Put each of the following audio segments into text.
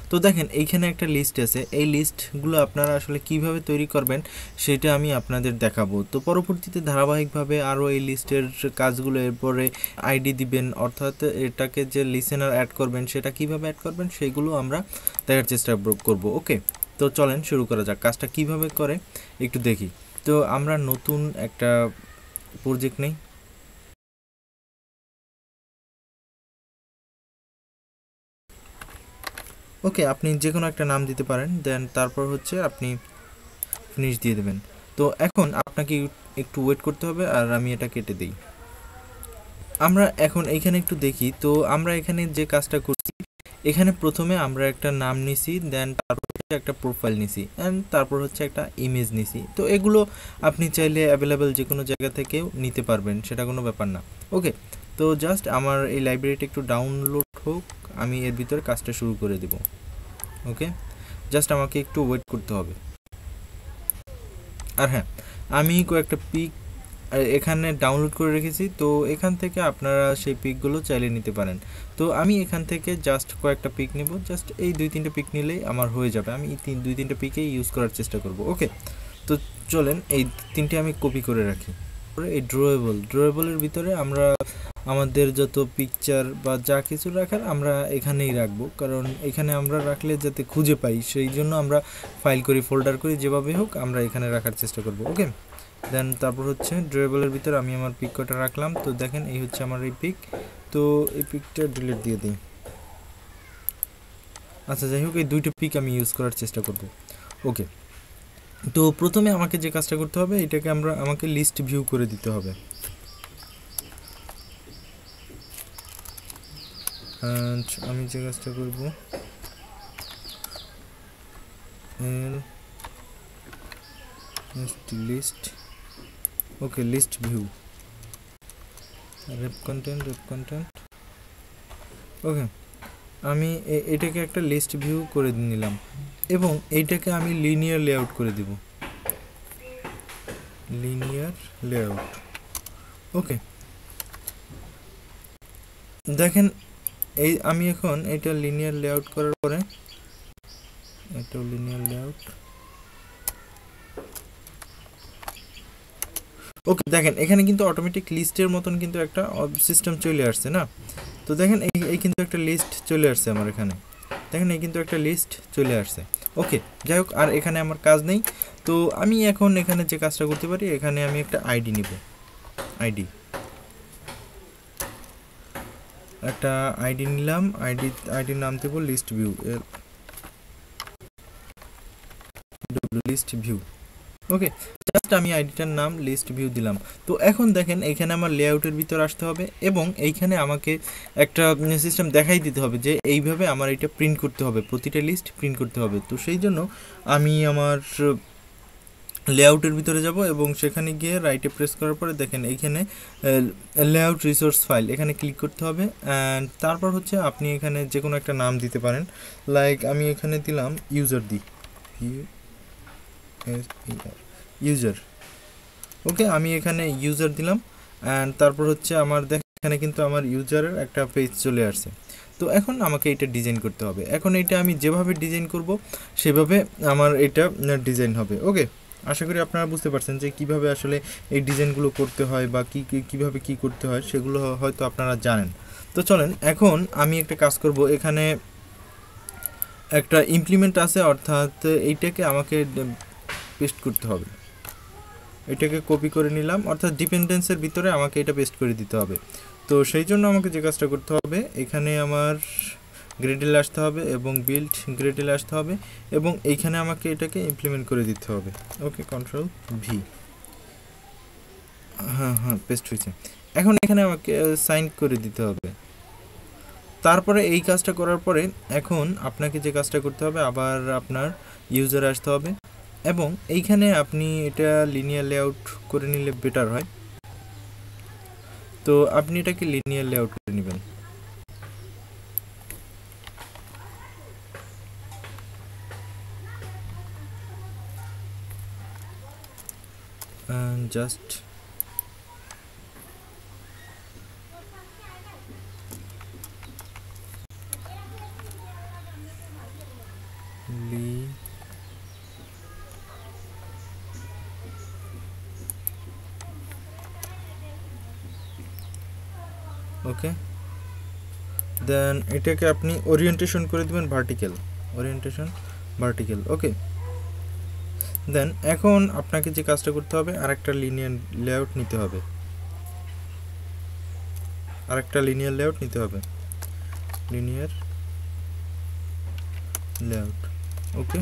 তো দেখেন এইখানে একটা লিস্ট আছে, এই লিস্টগুলো আপনারা আসলে কিভাবে তৈরি করবেন সেটা আমি আপনাদের দেখাবো। তো পরবর্তীতে ধারাবাহিকভাবে আরও এই লিস্টের কাজগুলো, এরপরে আইডি দিবেন, অর্থাৎ এটাকে যে লিসেনার অ্যাড করবেন সেটা কিভাবে অ্যাড করবেন সেইগুলো আমরা দেখার চেষ্টা করব। ওকে, তো চলেন শুরু করা যাক। কাজটা কিভাবে করে একটু দেখি। তো আমরা নতুন একটা প্রজেক্ট নেই। ওকে, আপনি যে কোনো একটা নাম দিতে পারেন, দেন তারপর হচ্ছে আপনি ফিনিশ দিয়ে দেবেন। তো এখন আপনাকে একটু ওয়েট করতে হবে, আর আমি এটা কেটে দিই। আমরা এখন এইখানে একটু দেখি। তো আমরা এখানে যে কাজটা করছি, এখানে প্রথমে আমরা একটা নাম নিছি, দেন তারপর হচ্ছে একটা প্রোফাইল নিছি, অ্যান্ড তারপর হচ্ছে একটা ইমেজ নিছি। তো এগুলো আপনি চাইলে অ্যাভেলেবেল যে কোনো জায়গা থেকেও নিতে পারবেন, সেটা কোনো ব্যাপার না। ওকে, তো জাস্ট আমার এই লাইব্রেরিটা একটু ডাউনলোড হোক, আমি এর ভিতরে কাজটা শুরু করে দেব। ওকে, জাস্ট আমাকে একটু ওয়েট করতে হবে। আর হ্যাঁ, আমি কয়েকটা পিক এখানে ডাউনলোড করে রেখেছি, তো এখান থেকে আপনারা সেই পিকগুলো চাইলে নিতে পারেন। তো আমি এখান থেকে জাস্ট কয়েকটা পিক নেব, জাস্ট এই 2-3টে পিক নিলেই আমার হয়ে যাবে। আমি এই 2-3টে পিকেই ইউজ করার চেষ্টা করব। ওকে, তো চলেন এই 3টে আমি কপি করে রাখি। এই ড্রয়েবলের ভিতরে আমরা আমাদের যত পিকচার বা যা কিছু রাখার আমরা এখানেই রাখবো, কারণ এখানে আমরা রাখলে যাতে খুঁজে পাই সেই জন্য আমরা ফাইল করি, ফোল্ডার করি, যেভাবে হোক আমরা এখানে রাখার চেষ্টা করব। ওকে, দেন তারপর হচ্ছে ড্রয়েবলের ভিতরে আমি আমার পিক কটা রাখলাম। তো দেখেন এই হচ্ছে আমার এই পিক। তো এই পিকটা ডিলিট দিয়ে দিই। আচ্ছা, যাই হোক, এই 2টো পিক আমি ইউজ করার চেষ্টা করব। ওকে, তো প্রথমে আমাকে যে কাজটা করতে হবে, এটাকে আমাকে লিস্ট ভিউ করে দিতে হবে। আমি যে কাজটা করব, list, okay, list view, wrap content, okay, আমি এটাকে একটা লিস্ট ভিউ করে নিলাম, এবং এইটাকে আমি লিনিয়ার লেআউট করে দিব, লিনিয়ার লেআউট। ওকে, দেখেন এই আমি এখন এটা লিনিয়ার লেআউট করার পরে, এটা লিনিয়ার লেআউট। ওকে, দেখেন এখানে কিন্তু অটোমেটিক লিস্টের মতন কিন্তু একটা সিস্টেম চলে আসছে না। তো দেখেন এই কিন্তু একটা লিস্ট চলে আসছে আমার এখানে, দেখেন এই কিন্তু একটা লিস্ট চলে আসছে। ওকে, যাই হোক, আর এখানে আমার কাজ নেই। তো আমি এখন এখানে যে কাজটা করতে পারি, এখানে আমি একটা আইডি নিব, একটা আইডি নিলাম, আইডির নাম দেবো list view, list view. Okay, just আমি আইডিটার নাম লিস্ট ভিউ দিলাম। তো এখন দেখেন এইখানে আমার লেআউটের ভিতর আসতে হবে, এবং এইখানে আমাকে একটা সিস্টেম দেখাই দিতে হবে যে এইভাবে আমার এটা প্রিন্ট করতে হবে, প্রতিটা লিস্ট প্রিন্ট করতে হবে। তো সেই জন্য আমি আমার লেআউটের ভিতরে যাব, এবং সেখানে গিয়ে রাইটে প্রেস করার পরে দেখেন এইখানে লেআউট রিসোর্স ফাইল, এখানে ক্লিক করতে হবে। অ্যান্ড তারপর হচ্ছে আপনি এখানে যে কোনো একটা নাম দিতে পারেন, লাইক আমি এখানে দিলাম ইউজার, ইউজার। ওকে, আমি এখানে ইউজার দিলাম, অ্যান্ড তারপর হচ্ছে আমার এখানে কিন্তু আমার ইউজারের একটা পেজ চলে আসছে। তো এখন আমাকে এটা ডিজাইন করতে হবে। এখন এটা আমি যেভাবে ডিজাইন করব সেভাবে আমার এটা ডিজাইন হবে। ওকে, আশা করি আপনারা বুঝতে পারছেন যে কিভাবে আসলে এই ডিজাইনগুলো করতে হয়, বা কিভাবে কি করতে হয় সেগুলো হয়তো আপনারা জানেন। তো চলেন এখন আমি একটা কাজ করব, এখানে একটা ইমপ্লিমেন্ট আছে, অর্থাৎ এইটাকে আমাকে পেস্ট করতে হবে। এটাকে কপি করে নিলাম, অর্থাৎ ডিপেন্ডেন্সের ভিতরে আমাকে এটা পেস্ট করে দিতে হবে। তো সেই জন্য আমাকে যে কাজটা করতে হবে, এখানে আমার গ্রেডেল আসতে হবে এবং বিল্ড গ্রেডেল আসতে হবে, এবং এইখানে আমাকে এটাকে ইমপ্লিমেন্ট করে দিতে হবে। ওকে, কন্ট্রোল ভি, হ্যাঁ পেস্ট হয়েছে। এখন এখানে আমাকে সাইন করে দিতে হবে। তারপরে এই কাজটা করার পরে এখন আপনাকে যে কাজটা করতে হবে, আবার আপনার ইউজার আসতে হবে, এবং এইখানে আপনি এটা লিনিয়ার লেআউট করে নিলে বেটার হয়। তো আপনি এটাকে লিনিয়ার লেআউট করে নেবেন, জাস্ট ওকে, দেন এটাকে আপনি ওরিয়েন্টেশন করে দেবেন vertical, orientation vertical. Okay, then এখন আপনাকে যে কাজটা করতে হবে আরেকটা লিনিয়ার লেআউট নিতে হবে, লিনিয়ার লেআউট। ওকে,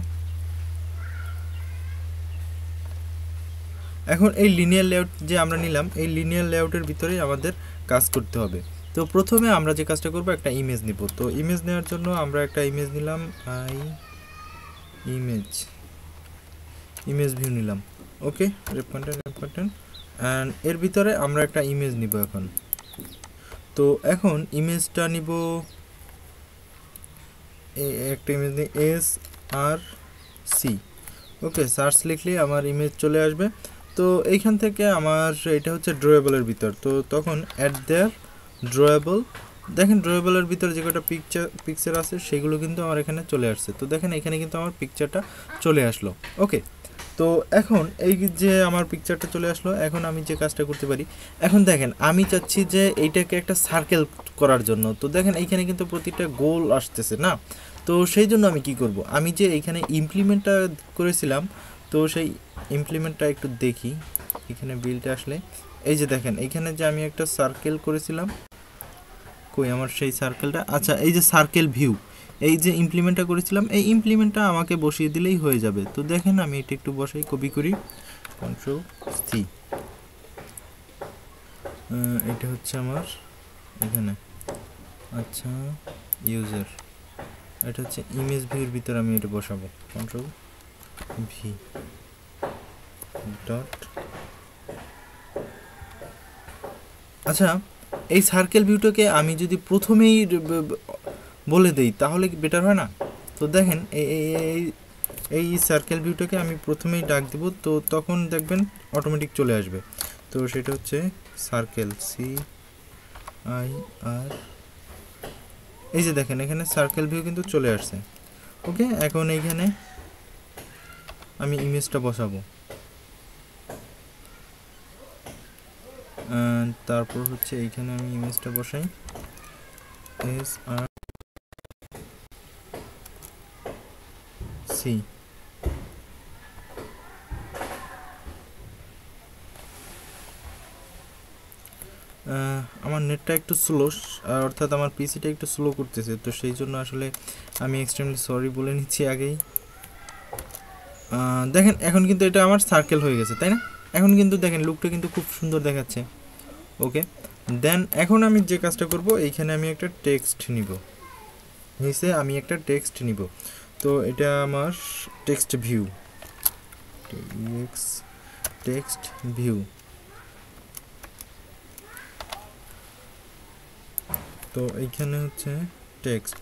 এখন এই লিনিয়ার লেআউট যে আমরা নিলাম, এই লিনিয়ার লেআউটের ভিতরেই আমাদের কাজ করতে হবে। তো প্রথমে আমরা যে কাজটা করব, একটা ইমেজ নিব। তো ইমেজ নেওয়ার জন্য আমরা একটা ইমেজ নিলাম, ইমেজ ভিউ নিলাম। ওকে, রেপ কন্টেন্ট অ্যান্ড এর ভিতরে আমরা একটা ইমেজ নিব এখন। তো এখন ইমেজটা নিব, একটা ইমেজ নিই SRC। ওকে, সার্চ লিখলে আমার ইমেজ চলে আসবে। তো এইখান থেকে আমার এটা হচ্ছে ড্রয়েবলের ভিতর, তো তখন অ্যাড দেয়ার ড্রয়েবল। দেখেন ড্রয়েবলের ভিতরে যে কটা পিকচার আছে সেগুলো কিন্তু আমার এখানে চলে আসছে। তো দেখেন এখানে কিন্তু আমার পিকচারটা চলে আসলো। ওকে, তো এখন এই যে আমার পিকচারটা চলে আসলো, এখন আমি যে কাজটা করতে পারি, এখন দেখেন আমি চাচ্ছি যে এইটাকে একটা সার্কেল করার জন্য। তো দেখেন এইখানে কিন্তু প্রতিটা গোল আসতেছে না। তো সেই জন্য আমি কি করব, আমি যে এইখানে ইমপ্লিমেন্টটা করেছিলাম, তো সেই ইমপ্লিমেন্টটা একটু দেখি এখানে বিল্ডে আসলে। এই যে দেখেন এইখানে যে আমি একটা সার্কেল করেছিলাম, কই আমার সেই সার্কেলটা, আচ্ছা এই যে সার্কেল ভিউ, এই যে ইমপ্লিমেন্টটা করেছিলাম, এই ইমপ্লিমেন্টটা আমাকে বসিয়ে দিলেই হয়ে যাবে। তো দেখেন আমি এটা একটু বসাই, কপি করি, Ctrl+C। এটা হচ্ছে আমার এখানে, আচ্ছা ইউজার, এটা হচ্ছে ইমেজ ভিউর ভিতরে আমি এটা বসাবো, Ctrl+V ডট। আচ্ছা, এই সার্কেল ভিউটাকে আমি যদি প্রথমেই বলে দেই তাহলে কি বেটার হয় না? তো দেখেন এই সার্কেল ভিউটাকে আমি প্রথমেই ডাক দিব, তো তখন দেখবেন অটোমেটিক চলে আসবে। তো সেটা হচ্ছে সার্কেল, CIR। এই যে দেখেন এখানে সার্কেল ভিউ কিন্তু চলে আসছে। ওকে, এখন এইখানে আমি ইমেজটা বসাবো, তারপর হচ্ছে এইখানে আমি ইমেজটা বসাই SRC। আমার নেটটা একটু স্লো, অর্থাৎ আমার পিসিটা একটু স্লো করতেছে, তো সেই জন্য আসলে আমি এক্সট্রিমলি সরি বলে নিচ্ছি আগেই। দেখেন এখন কিন্তু এটা আমার সার্কেল হয়ে গেছে, তাই না? এখন কিন্তু দেখেন লুকটা কিন্তু খুব সুন্দর দেখাচ্ছে। ওকে, দেন এখন আমি যে কাজটা করব, এইখানে আমি একটা টেক্সট নিব, নিচে আমি একটা টেক্সট নিব। তো এটা আমার টেক্সট ভিউ, টেক্সট ভিউ। তো এইখানে হচ্ছে টেক্সট,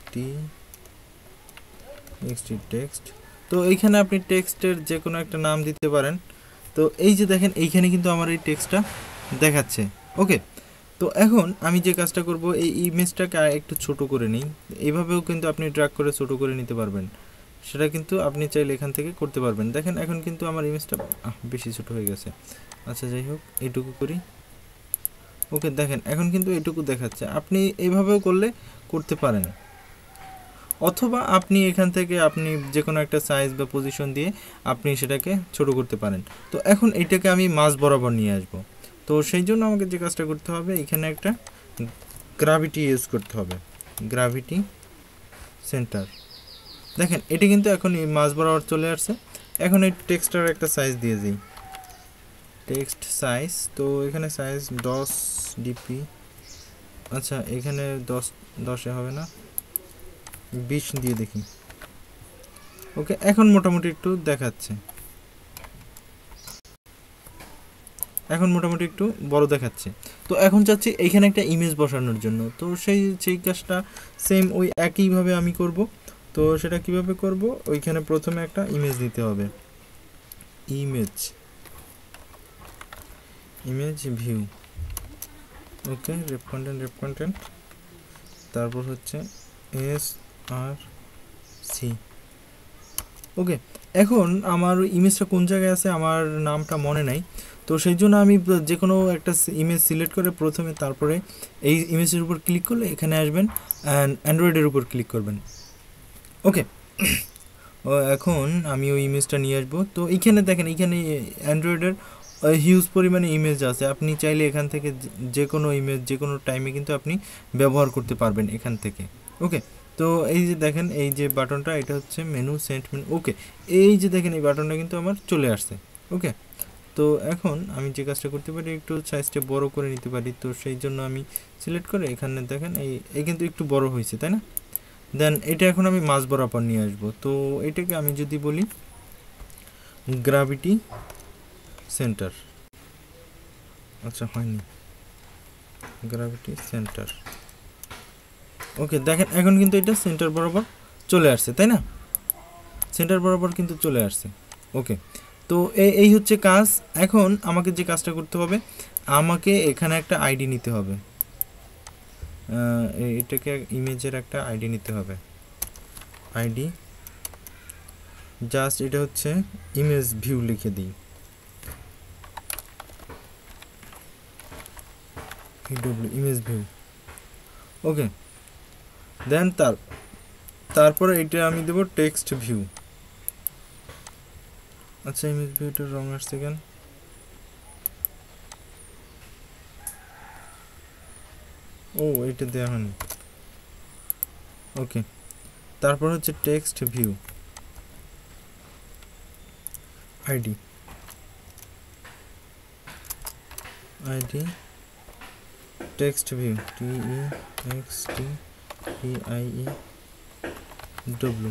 টেক্সট। তো এইখানে আপনি টেক্সটের যে কোনো একটা নাম দিতে পারেন। তো এই যে দেখেন এইখানে কিন্তু আমার এই টেক্সটটা দেখাচ্ছে। ওকে, তো এখন আমি যে কাজটা করব, এই ইমেজটাকে একটু ছোট করে নিই। এইভাবেও কিন্তু আপনি ড্র্যাগ করে ছোট করে নিতে পারবেন, সেটা কিন্তু আপনি চাইলে এখান থেকে করতে পারবেন। দেখেন এখন কিন্তু আমার ইমেজটা বেশি ছোট হয়ে গেছে। আচ্ছা যাই হোক, এইটুকু করি। ওকে, দেখেন এখন কিন্তু এইটুকু দেখাচ্ছে। আপনি এইভাবেও করতে পারেন, অথবা আপনি এখান থেকে আপনি যে কোনো একটা সাইজ বা পজিশন দিয়ে আপনি সেটাকে ছোট করতে পারেন। তো এখন এইটাকে আমি মাঝ বরাবর নিয়ে আসব। তো সেই জন্য আমাকে যে কাজটা করতে হবে, এখানে একটা গ্র্যাভিটি ইউজ করতে হবে, গ্র্যাভিটি সেন্টার। দেখেন এটি কিন্তু এখন মাঝ বরাবর চলে আসছে। এখন এই টেক্সটার একটা সাইজ দিয়ে দিই, টেক্সট সাইজ। তো এখানে সাইজ 10 ডিপি। আচ্ছা এখানে 10-এ হবে না, 20 দিয়ে দেখি। ওকে, এখন মোটামুটি একটু দেখাচ্ছে, এখন মোটামুটি একটু বড় দেখাচ্ছে। তো এখন চাচ্ছি এইখানে একটা ইমেজ বসানোর জন্য। তো সেই কাজটা সেম ওই একইভাবে আমি করব। তো সেটা কিভাবে করব, ওইখানে প্রথমে একটা ইমেজ নিতে হবে, image view. Okay, wrap content, তারপর হচ্ছে SRC। ওকে, এখন আমার ইমেজটা কোন জায়গায় আছে আমার নামটা মনে নাই। তো সেই জন্য আমি যে কোনো একটা ইমেজ সিলেক্ট করে প্রথমে তারপরে এই ইমেজের উপর ক্লিক করলে এখানে আসবেন অ্যান্ড অ্যান্ড্রয়েডের উপর ক্লিক করবেন। ওকে, এখন আমি ওই ইমেজটা নিয়ে আসবো। তো এইখানে দেখেন, এইখানে অ্যান্ড্রয়েডের হিউজ পরিমাণে ইমেজ আছে। আপনি চাইলে এখান থেকে যে কোনো ইমেজ যে কোনো টাইমে কিন্তু আপনি ব্যবহার করতে পারবেন এখান থেকে। ওকে, তো এই যে দেখেন এই যে বাটনটা, এটা হচ্ছে মেনু, সেন্ট মেনু। ওকে, এই যে দেখেন এই বাটনটা কিন্তু আমার চলে আসছে। ওকে, তো এখন আমি যে কাজটা করতে পারি, একটু সাইজটা বড় করে নিতে পারি। তো সেই জন্য আমি সিলেক্ট করে এখানে দেখেন এই কিন্তু একটু বড় হয়েছে, তাই না? দেন এটা এখন আমি মাঝ বরাবর নিয়ে আসবো। তো এটাকে আমি যদি বলি গ্র্যাভিটি সেন্টার, আচ্ছা হয়নি, গ্র্যাভিটি সেন্টার। ওকে, দেখেন এখন কিন্তু এটা সেন্টার বরাবর চলে আসছে, তাই না? সেন্টার বরাবর কিন্তু চলে আসছে। ওকে, তো এই হচ্ছে কাজ। এখন আমাকে যে কাজটা করতে হবে, আমাকে এখানে একটা আইডি নিতে হবে, এটাকে ইমেজের একটা আইডি নিতে হবে। আইডি জাস্ট এটা হচ্ছে ইমেজ ভিউ লিখে দিই, ইমেজ ভিউ। ওকে, দেন তারপরে এটা আমি দেবো টেক্সট ভিউ। আচ্ছা, ইমেজ ভিউটা রং আসছে কেন? ও, এটা দেওয়া হয়নি। ওকে, তারপর হচ্ছে text view ID, text view TEXTVIEW।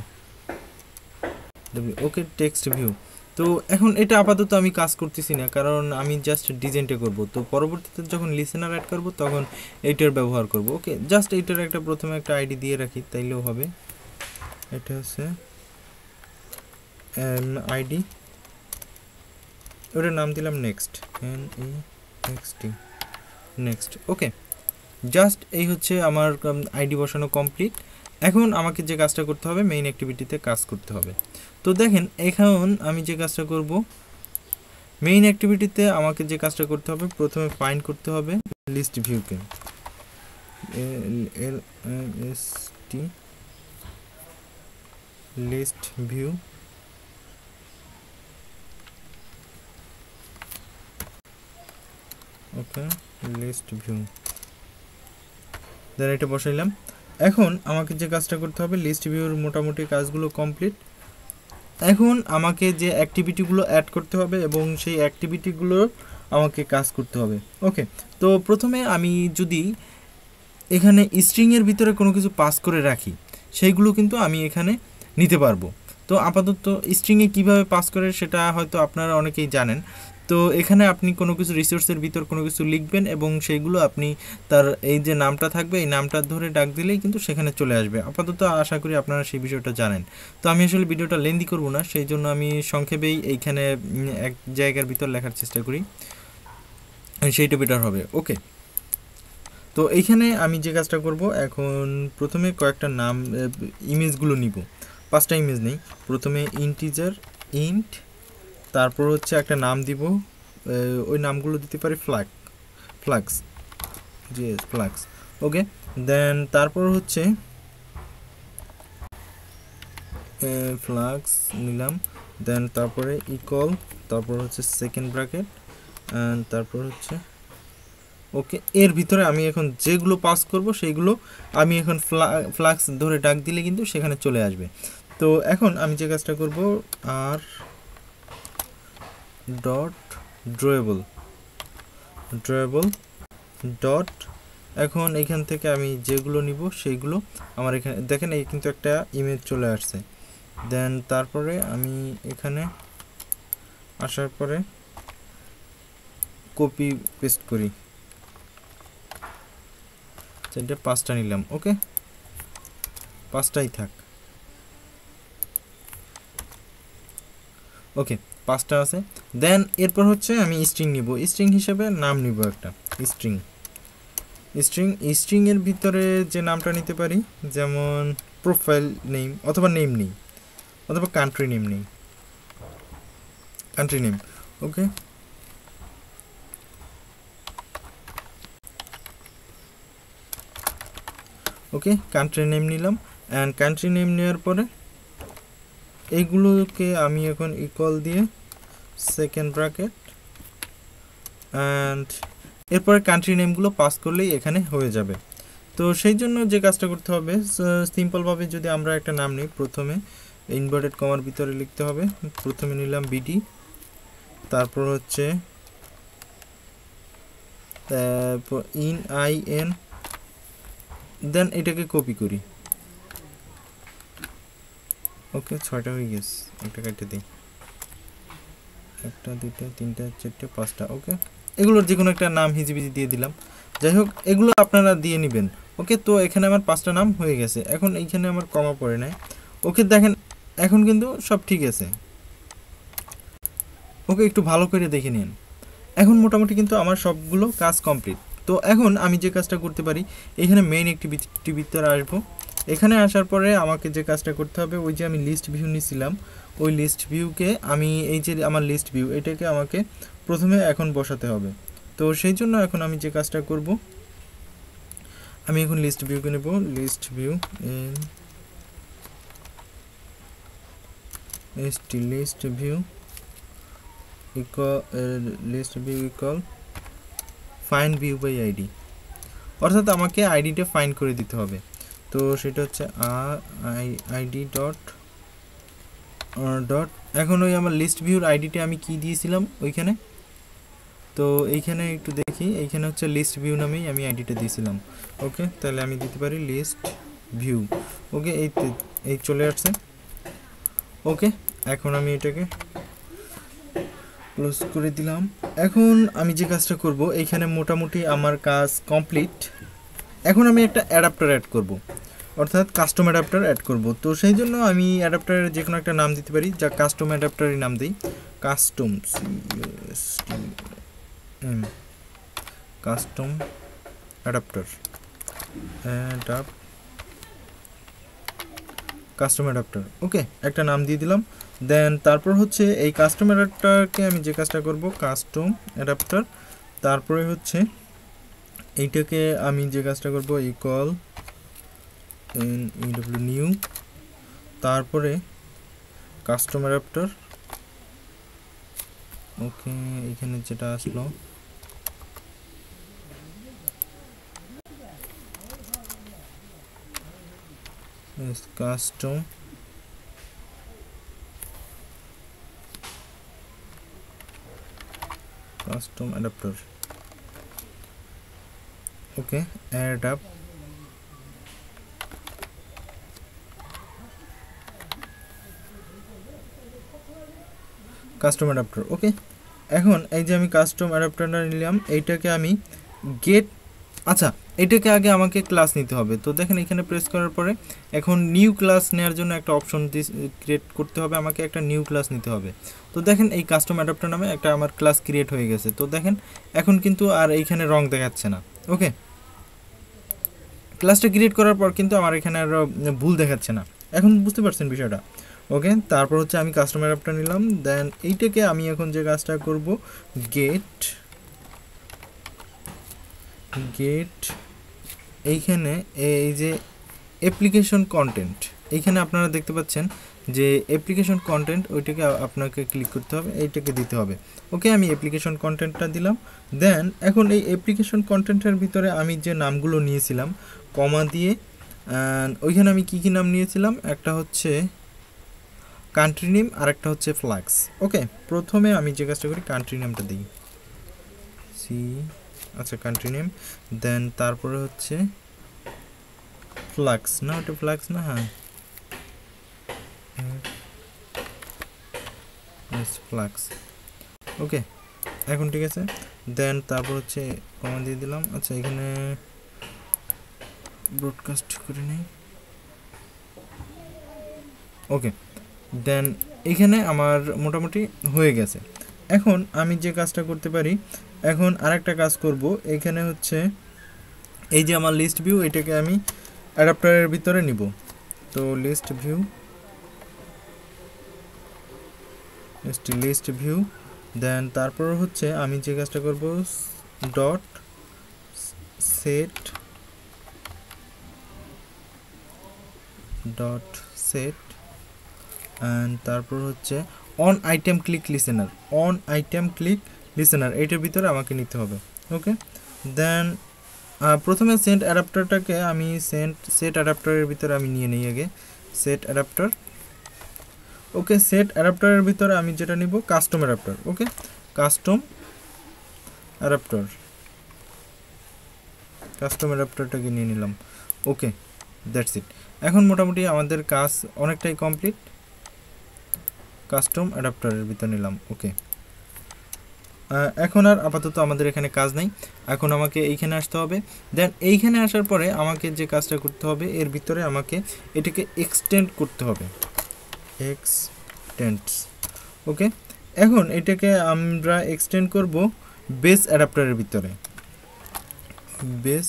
Okay, text view. তো এখন এটা আপাতত আমি কাজ করতেছি না, কারণ আমি জাস্ট ডিজাইনটা করব। তো পরবর্তীতে যখন লিসেনার অ্যাড করব তখন এইটার ব্যবহার করব। ওকে, জাস্ট এইটার একটা প্রথমে একটা আইডি দিয়ে রাখি, তাইলেও হবে। এটা হচ্ছে আইডি, ওটার নাম দিলাম next, NEXT, next. Okay, just এই হচ্ছে আমার আইডি বসানো কমপ্লিট। এখন আমাকে যে কাজটা করতে হবে, মেইন অ্যাক্টিভিটিতে কাজ করতে হবে। তো দেখেন এখন আমি যে কাজটা করব, মেইন অ্যাক্টিভিটিতে আমাকে যে কাজটা করতে হবে, প্রথমে ফাইন্ড করতে হবে লিস্ট ভিউকে, LST list view. Okay, list view, then এটা বসাইলাম। এখন আমাকে যে কাজটা করতে হবে, লিস্ট ভিউর মোটামুটি কাজগুলো কমপ্লিট। এখন আমাকে যে অ্যাক্টিভিটিগুলো অ্যাড করতে হবে এবং সেই অ্যাক্টিভিটিগুলো আমাকে কাজ করতে হবে। ওকে, তো প্রথমে আমি যদি এখানে স্ট্রিংয়ের ভিতরে কোনো কিছু পাস করে রাখি, সেইগুলো কিন্তু আমি এখানে নিতে পারবো। তো আপাতত স্ট্রিংয়ে কিভাবে পাস করে সেটা হয়তো আপনারা অনেকেই জানেন। তো এখানে আপনি কোনো কিছু রিসোর্সের ভিতর কোনো কিছু লিখবেন এবং সেইগুলো আপনি তার এই যে নামটা থাকবে, এই নামটা ধরে ডাক দিলেই কিন্তু সেখানে চলে আসবে। আপাতত আশা করি আপনারা সেই বিষয়টা জানেন। তো আমি আসলে ভিডিওটা লেন্দি করব না, সেই জন্য আমি সংক্ষেপেই এইখানে এক জায়গার ভিতর লেখার চেষ্টা করি, সেইটা বেটার হবে। ওকে, তো এইখানে আমি যে কাজটা করব, এখন প্রথমে কয়েকটা নাম ইমেজগুলো নিব, 5টা ইমেজ নেই। প্রথমে ইন্টিজার ইন্ট, তারপর হচ্ছে একটা নাম দিব, ওই নামগুলো দিতে পারি ফ্লাক্স, ফ্লাক্স। ওকে, দেন তারপর হচ্ছে ফ্লাক্স নিলাম, দেন তারপরে ইকুয়াল, তারপর হচ্ছে সেকেন্ড ব্র্যাকেট, অ্যান্ড তারপর হচ্ছে ওকে। এর ভিতরে আমি এখন যেগুলো পাস করব সেইগুলো আমি এখন ফ্লাক্স ধরে ডাক দিলে কিন্তু সেখানে চলে আসবে। তো এখন আমি যে কাজটা করব, আর ডট ড্রয়েবল ডট, এখন এখান থেকে আমি যেগুলো নিব সেইগুলো আমার এখানে দেখেন, এই কিন্তু একটা ইমেজ চলে আসছে। দেন তারপরে আমি এখানে আসার পরে কপি পেস্ট করি, এটা 5টা নিলাম। ওকে, 5টাই থাক। ওকে, 5টা আছে। দেন এরপর হচ্ছে আমি স্ট্রিং নিব, স্ট্রিং হিসেবে নাম নিব একটা স্ট্রিংয়ের ভিতরে যে নামটা নিতে পারি, যেমন প্রোফাইল নেম অথবা নেম নেই, অথবা country name. Okay, okay, country name নিলাম, অ্যান্ড কান্ট্রি নেম নেওয়ার পরে এইগুলোকে আমি এখন ইকুয়াল দিয়ে সেকেন্ড ব্র্যাকেট, অ্যান্ড এরপরে কান্ট্রি নেমগুলো পাস করলেই এখানে হয়ে যাবে। তো সেই জন্য যে কাজটা করতে হবে, সিম্পলভাবে যদি আমরা একটা নাম নিই, প্রথমে ইনভার্টেড কমার ভিতরে লিখতে হবে, প্রথমে নিলাম বিডি, তারপর হচ্ছে ইন আই এন, দেন এটাকে কপি করি। ওকে, 6টা হয়ে গেছে, একটা কেটে দিই, 1 2 3 4 5টা। ওকে, এগুলোর যে কোনো একটা নাম হিজিবিজি দিয়ে দিলাম, যাই হোক এগুলো আপনারা দিয়ে নেবেন। ওকে, তো এখানে আমার 5টা নাম হয়ে গেছে, এখন এইখানে আমার কমা পড়ে নাই। ওকে, দেখেন এখন কিন্তু সব ঠিক আছে। ওকে, একটু ভালো করে দেখে নিন, এখন মোটামুটি কিন্তু আমার সবগুলো কাজ কমপ্লিট। তো এখন আমি যে কাজটা করতে পারি, এখানে মেইন অ্যাক্টিভিটি ভিতরে আসবো। এখানে আসার পরে আমাকে যে কাজটা করতে হবে, ওই যে আমি লিস্ট ভিউ নিয়েছিলাম, ওই লিস্ট ভিউকে আমি, এই যে আমার লিস্ট ভিউ, এটাকে আমাকে প্রথমে এখন বসাতে হবে। তো সেই জন্য এখন আমি যে কাজটা করব, আমি এখন লিস্ট ভিউকে নেব, list view list view equal find view by ID, অর্থাৎ আমাকে আইডিটা ফাইন্ড করে দিতে হবে। তো সেটা হচ্ছে আইডি ডট এখন ওই আমার লিস্ট ভিউর আইডিটা আমি কি দিয়েছিলাম ওইখানে, তো এইখানে একটু দেখি, এইখানে হচ্ছে লিস্ট ভিউ নামেই আমি আইডিটা দিয়েছিলাম। ওকে, তাহলে আমি দিতে পারি লিস্ট ভিউ। ওকে, এই চলে আসছে। ওকে, এখন আমি এটাকে ক্লোজ করে দিলাম। এখন আমি যে কাজটা করব, এইখানে মোটামুটি আমার কাজ কমপ্লিট। এখন আমি একটা অ্যাডাপ্টার অ্যাড করব, অর্থাৎ কাস্টম অ্যাডাপ্টার অ্যাড করব। তো সেই জন্য আমি অ্যাডাপ্টারের যে কোনো একটা নাম দিতে পারি, যা কাস্টম অ্যাডাপ্টারই নাম দিই, custom custom adapter custom adapter. Okay, একটা নাম দিয়ে দিলাম। দেন তারপর হচ্ছে এই কাস্টম অ্যাডাপ্টারকে আমি যে কাজটা করব, কাস্টম অ্যাডাপ্টার, তারপরে হচ্ছে এইটাকে আমি যে কাজটা করব, ইকুয়াল নিউ, তারপরে কাস্টম অ্যাডাপ্টার। ওকে, এখানে যেটা আসলো custom adapter. Okay, add up custom adapter. Okay, এখন এই যে আমি কাস্টম অ্যাডাপ্টারটা নিলাম, এইটাকে আমি গেট, আচ্ছা এটাকে আগে আমাকে ক্লাস নিতে হবে। তো দেখেন এখানে প্রেস করার পরে এখন নিউ ক্লাস নেওয়ার জন্য একটা অপশন ক্রিয়েট করতে হবে, আমাকে একটা নিউ ক্লাস নিতে হবে। তো দেখেন এই কাস্টম অ্যাডাপ্টার নামে একটা আমার ক্লাস ক্রিয়েট হয়ে গেছে। তো দেখেন এখন কিন্তু আর এইখানে রং দেখাচ্ছে না। ওকে, ক্লাসটা ক্রিয়েট করার পর কিন্তু আমার এখানে আর ভুল দেখাচ্ছে না। এখন বুঝতে পারছেন বিষয়টা? ওকে, তারপর হচ্ছে আমি কাস্টম অ্যাডাপ্টার নিলাম, দেন এইটাকে আমি এখন যে কাজটা করব, গেট এইখানে এই যে অ্যাপ্লিকেশন কন্টেন্ট, এইখানে আপনারা দেখতে পাচ্ছেন যে অ্যাপ্লিকেশন কন্টেন্ট, ওইটাকে আপনাকে ক্লিক করতে হবে, এইটাকে দিতে হবে। ওকে, আমি অ্যাপ্লিকেশন কন্টেন্টটা দিলাম। দেন এখন এই অ্যাপ্লিকেশন কন্টেন্টের ভিতরে আমি যে নামগুলো নিয়েছিলাম কমা দিয়ে, ওইখানে আমি কি নাম নিয়েছিলাম, একটা হচ্ছে কান্ট্রি নেম আর একটা হচ্ছে ফ্ল্যাক্স। ওকে, প্রথমে আমি যে কাজটা করি, কান্ট্রি নেমটা দিই আচ্ছা কান্ট্রি নেম, দেন তারপরে হচ্ছে ফ্লাক্স, না ওটা ফ্লাক্স না, হ্যাঁ ফ্লাক্স। ওকে, এখন ঠিক আছে। দেন তারপর হচ্ছে কমা দিয়ে দিলাম। আচ্ছা এখানে ব্রডকাস্ট করে নেই। ওকে, দেন এখানে আমার মোটামুটি হয়ে গেছে। এখন আমি যে কাজটা করতে পারি, এখন আরেকটা কাজ করব, এখানে হচ্ছে এই যে আমার লিস্ট ভিউ, এটাকে আমি অ্যাডাপ্টারের ভিতরে নিব। তো লিস্ট ভিউ, দেন তারপর হচ্ছে আমি যে কাজটা করব, dot set dot set and তারপর হচ্ছে on item click listener, on item click listener এইটার ভিতরে আমাকে নিতে হবে। ওকে, দেন প্রথমে সেট অ্যাডাপ্টারটাকে আমি সেট অ্যাডাপ্টারের ভিতরে আমি নিয়ে নিই আগে সেট অ্যাডাপ্টার। ওকে, সেট অ্যাডাপ্টারের ভিতরে আমি যেটা নিব কাস্টম অ্যাডাপ্টার। ওকে, কাস্টম অ্যাডাপ্টারটাকে নিয়ে নিলাম। Okay, that's it. এখন মোটামুটি আমাদের কাজ অনেকটাই কমপ্লিট। কাস্টম অ্যাডাপ্টারের ভিতরে নিলাম। ওকে, এখন আর আপাতত আমাদের এখানে কাজ নাই, এখন আমাকে এইখানে আসতে হবে। দেন এইখানে আসার পরে আমাকে যে কাজটা করতে হবে এর ভিতরে আমাকে এটাকে এক্সটেন্ড করতে হবে, এক্সটেন্ডস। ওকে, এখন এটাকে আমরা এক্সটেন্ড করব বেস অ্যাডাপ্টারের ভিতরে, বেস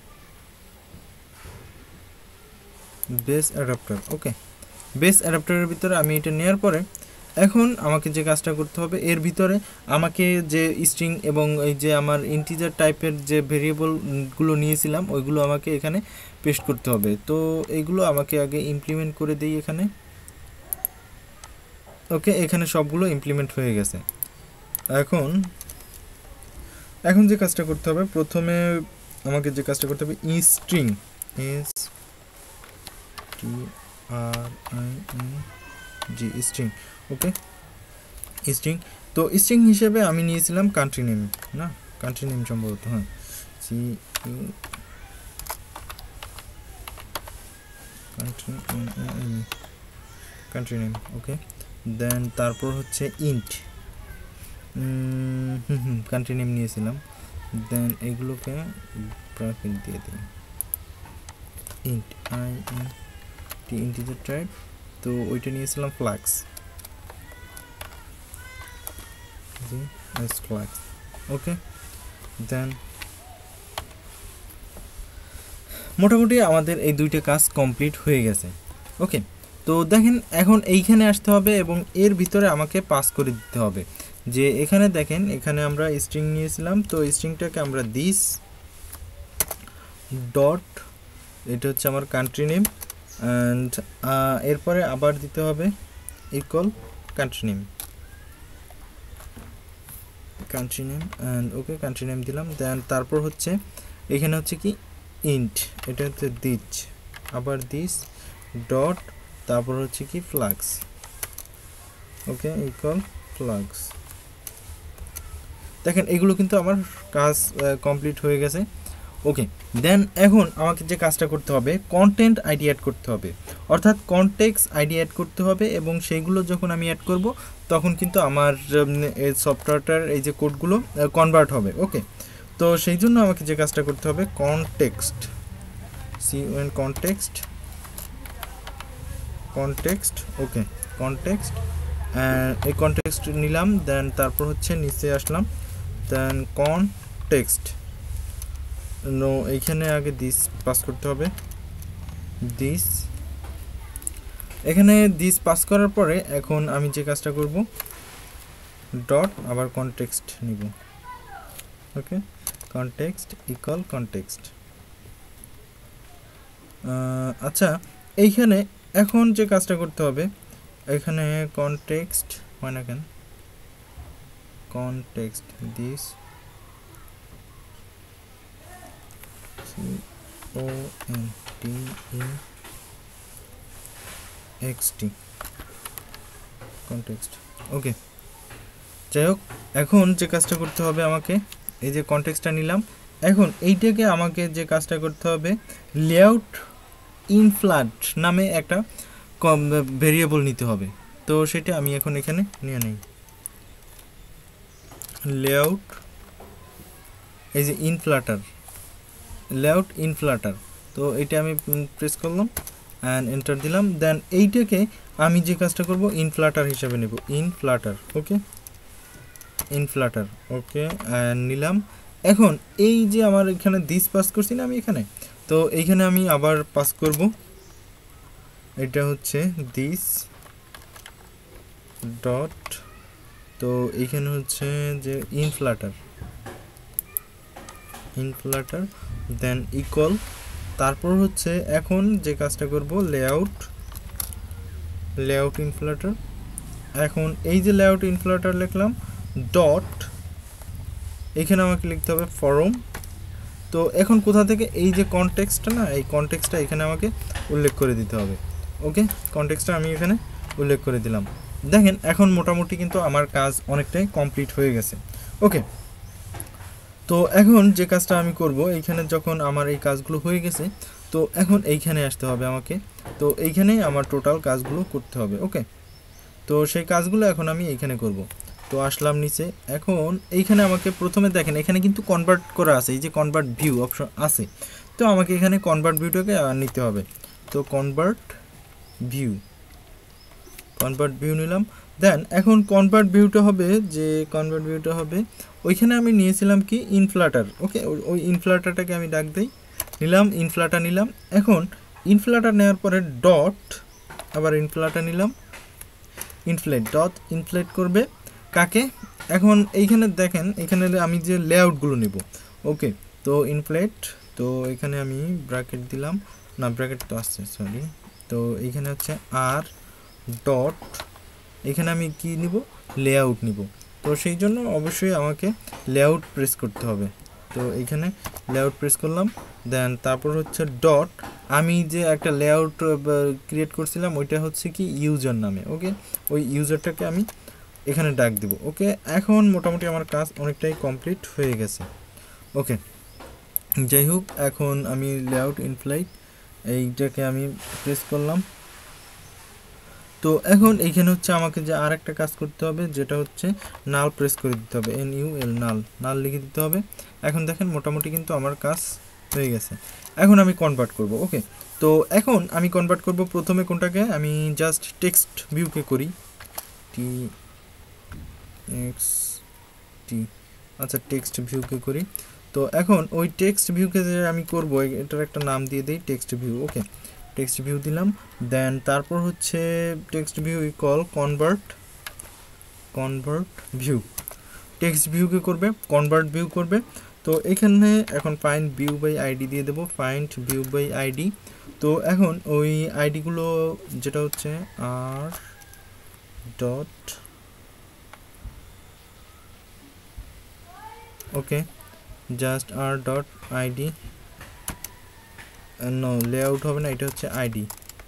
অ্যাডাপ্টার। ওকে, বেস অ্যাডাপ্টারের ভিতরে আমি এটা নেওয়ার পরে এখন আমাকে যে কাজটা করতে হবে এর ভিতরে আমাকে যে স্ট্রিং এবং এই যে আমার ইন্টিজার টাইপের যে ভেরিয়েবলগুলো নিয়েছিলাম ওইগুলো আমাকে এখানে পেস্ট করতে হবে। তো এইগুলো আমাকে আগে ইমপ্লিমেন্ট করে দিই এখানে। ওকে, এখানে সবগুলো ইমপ্লিমেন্ট হয়ে গেছে। এখন যে কাজটা করতে হবে, প্রথমে আমাকে যে কাজটা করতে হবে স্ট্রিং, স্ট্রিং। Okay, string. তো স্ট্রিং হিসেবে আমি নিয়েছিলাম কান্ট্রি নেম, না কান্ট্রি নেম সম্ভবত, হ্যাঁ কান্ট্রি নেম। ওকে, দেন তারপর হচ্ছে ইন্ট, কান্ট্রি নেম নিয়েছিলাম। দেন এগুলোকে ব্র্যাকেট দিয়ে দিই, ইন্ট ইন্টিজার টাইপ। তো ওইটা নিয়েছিলাম ফ্ল্যাক্স, ফ্ল্যাক্স। ওকে, দেন মোটামুটি আমাদের এই দুইটা কাজ কমপ্লিট হয়ে গেছে। ওকে, তো দেখেন এখন এইখানে আসতে হবে এবং এর ভিতরে আমাকে পাস করে দিতে হবে যে এখানে দেখেন এখানে আমরা স্ট্রিং নিয়েছিলাম, তো স্ট্রিংটাকে আমরা দিস ডট, এটা হচ্ছে আমার কান্ট্রি নেম, অ্যান্ড এরপরে আবার দিতে হবে equal country name and okay country name দিলাম। দেন তারপর হচ্ছে এখানে হচ্ছে কি ইন্ট, এটা হচ্ছে দিস, আবার দিস ডট, তারপর হচ্ছে কি ফ্লাক্স। ওকে, ইকুয়াল ফ্লাক্স। দেখেন এগুলো কিন্তু আমার কাজ কমপ্লিট হয়ে গেছে। ওকে, দেন এখন আমাকে যে কাজটা করতে হবে কন্টেন্ট আইডি অ্যাড করতে হবে, অর্থাৎ কনটেক্সট আইডি অ্যাড করতে হবে এবং সেইগুলো যখন আমি অ্যাড করব তখন কিন্তু আমার এই সফটওয়্যারটার এই যে কোডগুলো কনভার্ট হবে। ওকে, তো সেই জন্য আমাকে যে কাজটা করতে হবে কনটেক্সট, কনটেক্সট। ওকে, কনটেক্সট, এই কনটেক্সট নিলাম। দেন তারপর হচ্ছে নিচে আসলাম, দেন কনটেক্সট নো, এইখানে আগে দিস পাস করতে হবে, দিস। এখানে দিস পাস করার পরে এখন আমি যে কাজটা করব ডট আবার কনটেক্সট নিব। Okay, context equal context. আচ্ছা, এইখানে এখন যে কাজটা করতে হবে এখানে কনটেক্সট হয় না কেন, context this CONTEXT context. Okay, যাই হোক এখন যে কাজটা করতে হবে আমাকে এই যে কনটেক্সটটা নিলাম, এখন এইটাকে আমাকে যে কাজটা করতে হবে লেআউট ইনফ্লাট নামে একটা ভেরিয়েবল নিতে হবে। তো সেটা আমি এখন এখানে নিয়ে নিই, লেআউট এই যে লেআউট ইনফ্লাটার। তো এইটা আমি প্রেস করলাম অ্যান্ড এন্টার দিলাম। দেন এইটাকে আমি যে কাজটা করব ইনফ্লাটার হিসাবে নেব, ইনফ্লাটার। ওকে, ইনফ্লাটার। ওকে, নিলাম। এখন এই যে আমার এখানে দিস পাস করছি না আমি এখানে, তো এইখানে আমি আবার পাস করব, এটা হচ্ছে দিস ডট, তো এইখানে হচ্ছে যে ইনফ্লাটার, দেন ইকুয়াল, তারপর হচ্ছে এখন যে কাজটা করব লেআউট ইনফ্লেটার। এখন এই যে লেআউট ইনফ্লেটার লিখলাম ডট, এখানে আমাকে লিখতে হবে ফরম। তো এখন কোথা থেকে এই যে কনটেক্সটটা না, এই কনটেক্সটটা এখানে আমাকে উল্লেখ করে দিতে হবে। ওকে, কনটেক্সটটা আমি এখানে উল্লেখ করে দিলাম। দেখেন এখন মোটামুটি কিন্তু আমার কাজ অনেকটাই কমপ্লিট হয়ে গেছে। ওকে, তো এখন যে কাজটা আমি করব, এইখানে যখন আমার এই কাজগুলো হয়ে গেছে, তো এখন এইখানে আসতে হবে আমাকে। তো এইখানেই আমার টোটাল কাজগুলো করতে হবে। ওকে, তো সেই কাজগুলো এখন আমি এইখানে করব। তো আসলাম নিচে। এখন এইখানে আমাকে প্রথমে দেখেন এখানে কিন্তু কনভার্ট করা আছে, এই যে কনভার্ট ভিউ অপশন আছে। তো আমাকে এখানে কনভার্ট ভিউটাকে নিতে হবে। তো কনভার্ট ভিউ নিলাম। দেন এখন কনভার্ট ভিউটা হবে, যে কনভার্ট ভিউটা হবে ওইখানে আমি নিয়েছিলাম কি ইনফ্লাটার। ওকে, ওই ইনফ্লাটারটাকে আমি ডাক দিই, নিলাম ইনফ্লাটার নিলাম। এখন ইনফ্লাটার নেওয়ার পরে ডট, আবার ইনফ্লাটার নিলাম, ইনফ্লেট করবে কাকে? এখন এইখানে দেখেন এখানে আমি যে লেআউটগুলো নেব। ওকে, তো ইনফ্লেট, তো এখানে আমি ব্র্যাকেট দিলাম, না ব্র্যাকেট তো আসছে সরি। তো এইখানে হচ্ছে আর ডট, এখানে আমি কি নিব? লেআউট নিব। তো সেই জন্য অবশ্যই আমাকে লেআউট প্রেস করতে হবে। তো এইখানে লেআউট প্রেস করলাম। দেন তারপর হচ্ছে ডট, আমি যে একটা লেআউট ক্রিয়েট করছিলাম ওইটা হচ্ছে কি ইউজার নামে। ওকে, ওই ইউজারটাকে আমি এখানে ডাক দিব। ওকে, এখন মোটামুটি আমার কাজ অনেকটাই কমপ্লিট হয়ে গেছে। ওকে, যাই হোক, এখন আমি লেআউট ইনফ্লাইট এইটাকে আমি প্রেস করলাম। তো এখন এইখানে হচ্ছে আমাকে যে আর একটা কাজ করতে হবে, যেটা হচ্ছে নাল প্রেস করে দিতে হবে, NUL নাল লিখে দিতে হবে। এখন দেখেন মোটামুটি কিন্তু আমার কাজ হয়ে গেছে। এখন আমি কনভার্ট করব। ওকে, তো এখন আমি কনভার্ট করব প্রথমে কোনটাকে, আমি জাস্ট টেক্সট ভিউকে করি, আচ্ছা টেক্সট ভিউকে করি। তো এখন ওই টেক্সট ভিউকে যে আমি করব এটার একটা নাম দিয়ে দিই text view. Okay, text view দিলাম। দেন তারপর হচ্ছে text view equal convert view, text ভিউকে করবে কনভার্ট ভিউ করবে। তো এখানে এখন ফাইন্ড ভিউ বাই আইডি দিয়ে দেবো, ফাইন্ড ভিউ বাই আইডি। তো এখন ওই আইডিগুলো যেটা হচ্ছে R dot, okay just R dot ID, no layout হবে না, এটা হচ্ছে আইডি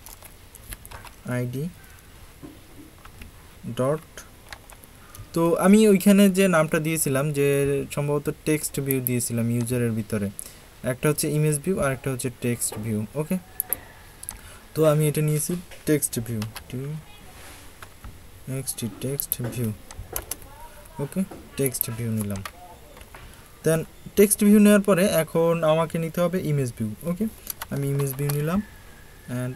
ডট। তো আমি ওইখানে যে নামটা দিয়েছিলাম, যে সম্ভবত টেক্সট ভিউ দিয়েছিলাম ইউজারের ভিতরে, একটা হচ্ছে ইমেজ ভিউ আর একটা হচ্ছে টেক্সট ভিউ। ওকে, তো আমি এটা নিয়েছি text view, okay text view নিলাম। দেন টেক্সট ভিউ নেওয়ার পরে এখন আমাকে নিতে হবে ইমেজ ভিউ। ওকে, আমি ইমেজ ভিউ নিলাম অ্যান্ড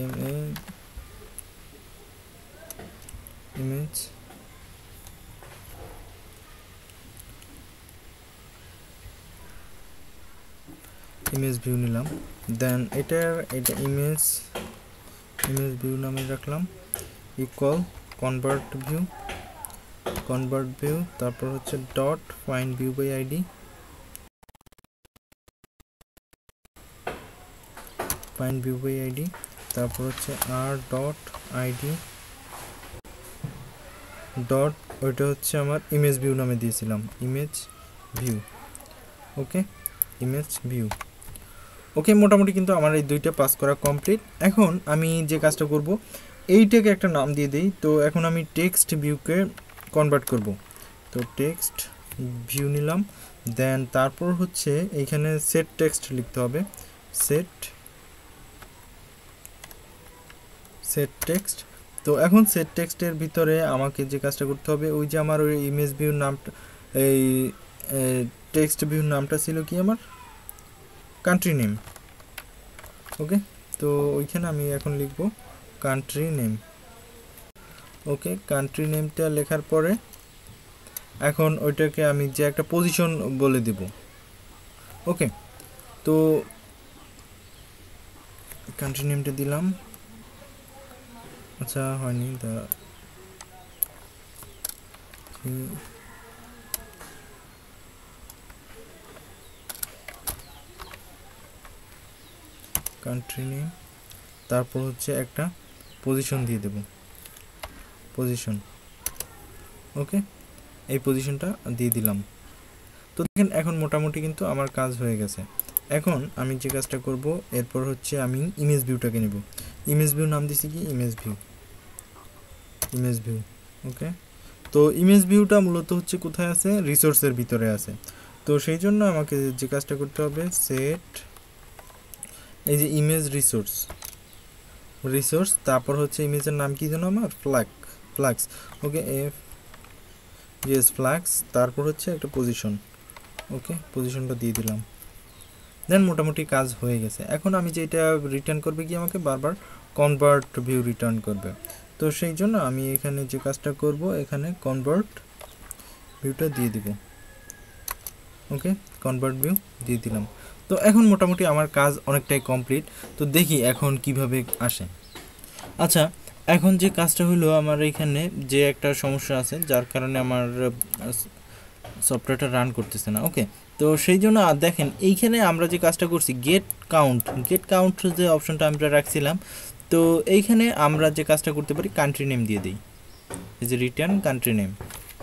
ইমেজ ভিউ নিলাম। দেন এটা ইমেজ ভিউ নামে রাখলাম, ইকুয়াল কনভার্ট ভিউ, তারপর হচ্ছে dot find view by ID, তারপর হচ্ছে আর ডট আইডি ডট, ওইটা হচ্ছে আমার ইমেজ ভিউ নামে দিয়েছিলাম, image view. Okay, image view. Okay, মোটামুটি কিন্তু আমার এই দুইটা পাস করা কমপ্লিট। এখন আমি যে কাজটা করব, এইটাকে একটা নাম দিয়ে দিই। তো এখন আমি টেক্সট ভিউকে কনভার্ট করব। তো টেক্সট ভিউ নিলাম। দেন তারপর হচ্ছে এইখানে সেট টেক্সট লিখতে হবে, সেট টেক্সট। তো এখন সেট টেক্সটের ভিতরে আমাকে যে কাজটা করতে হবে, ওই যে আমার ওই ইমেজ ভিউর নামটা, এই টেক্সট ভিউর নামটা ছিল কি আমার কান্ট্রি নেম। ওকে, তো ওইখানে আমি এখন লিখব কান্ট্রি নেম। ওকে, কান্ট্রি নেমটা লেখার পরে এখন ওইটাকে আমি যে একটা পজিশন বলে দেব। ওকে, তো কান্ট্রি নেমটা দিলাম, আচ্ছা হয়নি, কান্ট্রি নেম, তারপর হচ্ছে একটা পজিশন দিয়ে দেব, পজিশন। ওকে, এই পজিশনটা দিয়ে দিলাম। তো দেখেন এখন মোটামুটি কিন্তু আমার কাজ হয়ে গেছে। এখন আমি যে কাজটা করব, এরপর হচ্ছে আমি ইমেজ ভিউটাকে নেব। ইমেজ ভিউ নাম দিছি কি, image view, image view. Okay, তো ইমেজ ভিউটা মূলত হচ্ছে কোথায় আছে, রিসোর্সের ভিতরে আছে। তো সেই জন্য আমাকে যে কাজটা করতে হবে, সেট এই যে ইমেজ রিসোর্স, রিসোর্স, তারপর হচ্ছে ইমেজের নাম কি যেন আমার, flags. Okay, F yes flags, তারপর হচ্ছে একটা পজিশন। ওকে, পজিশনটা দিয়ে দিলাম। দেন মোটামুটি কাজ হয়ে গেছে। এখন আমি যেটা রিটার্ন করবে কি, আমাকে বারবার কনভার্ট ভিউ রিটার্ন করবে। তো সেই জন্য আমি এখানে যে কাজটা করব, এখানে কনভার্ট ভিউটা দিয়ে দিব। ওকে, কনভার্ট ভিউ দিয়ে দিলাম। তো এখন মোটামুটি আমার কাজ অনেকটাই কমপ্লিট। তো দেখি এখন কিভাবে আসে। আচ্ছা, এখন যে কাজটা হলো, আমার এখানে যে একটা সমস্যা আছে যার কারণে আমার সফটওয়্যারটা রান করতেছে না। ওকে, তো সেই জন্য দেখেন এইখানে আমরা যে কাজটা করছি, গেট কাউন্ট যে অপশনটা আমরা রাখছিলাম, তো এইখানে আমরা যে কাজটা করতে পারি, কান্ট্রি নেম দিয়ে দিই, এই যে return country name,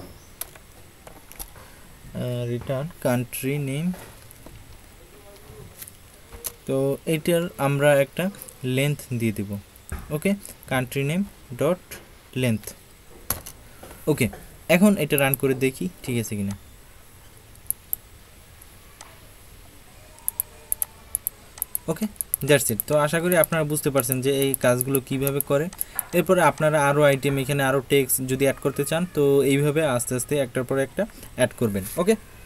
return country name. তো এইটার আমরা একটা লেন্থ দিয়ে দিব। Okay, country name dot length. Okay, এখন এটা রান করে দেখি ঠিক আছে কিনা। Okay, that's it. তো আশা করি আপনারা বুঝতে পারছেন যে এই কাজগুলো কিভাবে করে। এরপরে আপনারা আরও আইটেম, এখানে আরও টেক্সট যদি অ্যাড করতে চান, তো এইভাবে আস্তে আস্তে একটার পর একটা অ্যাড করবেন। ওকে।